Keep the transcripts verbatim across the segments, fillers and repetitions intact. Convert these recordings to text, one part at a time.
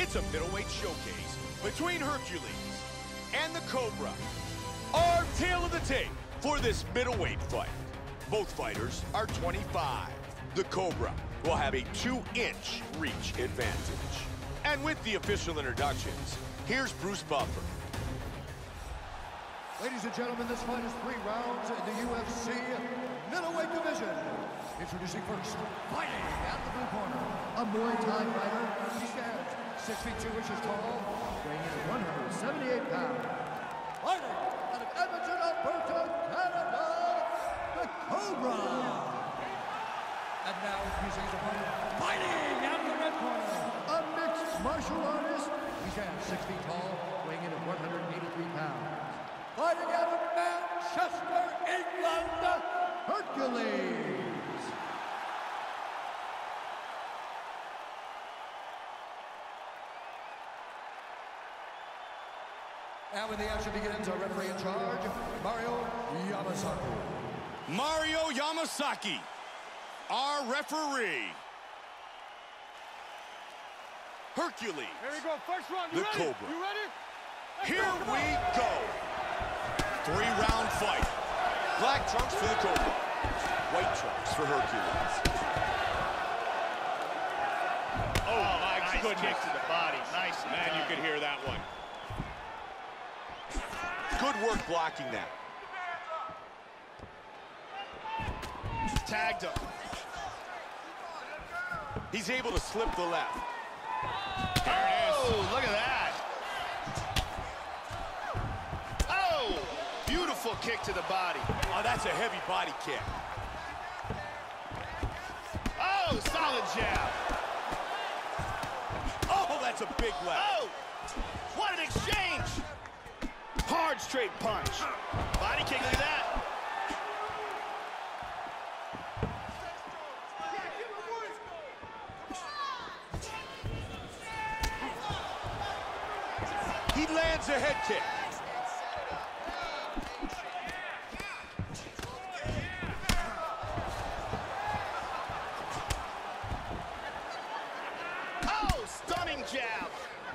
It's a middleweight showcase between Hercules and the Cobra. Our tale of the tape for this middleweight fight. Both fighters are twenty-five. The Cobra will have a two-inch reach advantage. And with the official introductions, here's Bruce Buffer. Ladies and gentlemen, this fight is three rounds in the U F C middleweight division. Introducing first, fighting at the blue corner, a Muay Thai fighter. He stands six feet two inches tall, weighing in at one hundred seventy-eight pounds. Fighting out of Edmonton, Alberta, Canada, the Cobra. And now introducing his opponent, fighting out of the red corner, a mixed martial artist. He stands six feet tall, weighing in at one hundred eighty-three pounds. Fighting out of Manchester, England, Hercules. And when the action begins, our referee in charge, Mario Yamasaki. Mario Yamasaki, our referee. Hercules. Here we go, first round. You the ready? Cobra. You ready? Let's Here go, we go. Three-round fight. Black trunks for the Cobra. White trunks for Hercules. Oh, oh my nice goodness. Kick to the body. Nice. Man, you could hear that one. Good work blocking that. Tagged him. He's able to slip the left. There it is. Oh, look at that. Oh, beautiful kick to the body. Oh, that's a heavy body kick. Oh, solid jab. Oh, that's a big left. Oh, what an exchange. Hard straight punch. Body kick, look at that. He lands a head kick. Oh, stunning jab.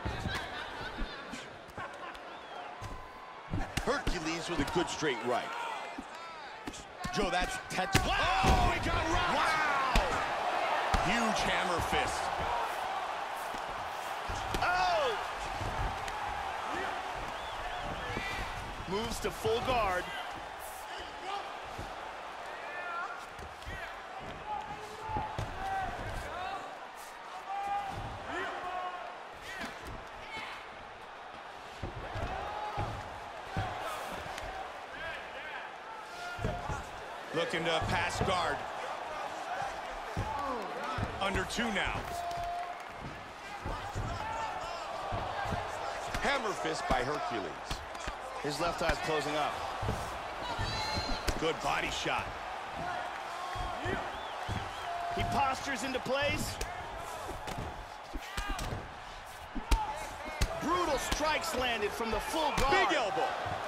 Hercules with a good straight right. Joe, that's technical. Wow. Oh, he got rocked. Wow. Huge hammer fist. Oh. Moves to full guard. Looking to pass guard. Under two now. Hammer fist by Hercules. His left eye's closing up. Good body shot. He postures into place. Brutal strikes landed from the full guard. Big elbow.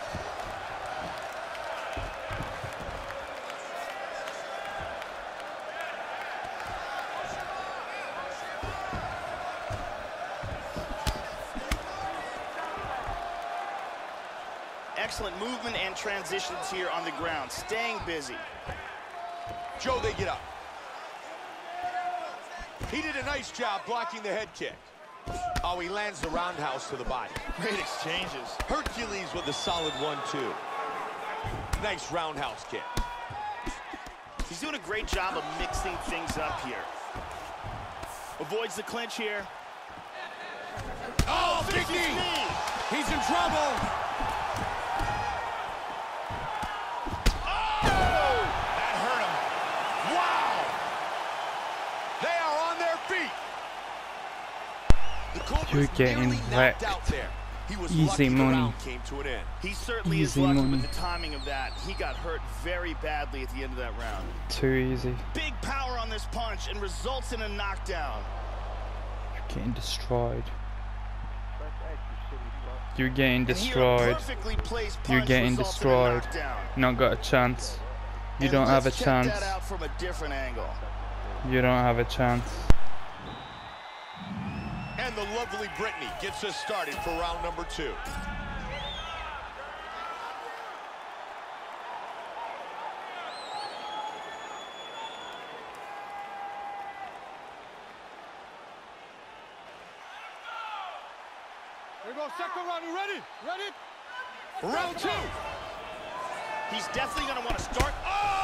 Excellent movement and transitions here on the ground, staying busy. Joe, they get up. He did a nice job blocking the head kick. Oh, he lands the roundhouse to the body. Great exchanges. Hercules with a solid one two. Nice roundhouse kick. He's doing a great job of mixing things up here. Avoids the clinch here. Oh, big knee! He's in trouble! You're getting wrecked. Easy money. He certainly Easy is lucky money. with the timing of that. He got hurt very badly at the end of that round. Too easy. Big power on this punch and results in a knockdown. You're getting destroyed. You're getting And here, a destroyed. perfectly placed You're punch getting results in a destroyed. knockdown. Not got a chance. You And don't have a let's check chance. that out from a different angle. You don't have a chance. And And the lovely Brittany gets us started for round number two. Here we go, second round. You ready? Ready? Round two. He's definitely going to want to start. Oh!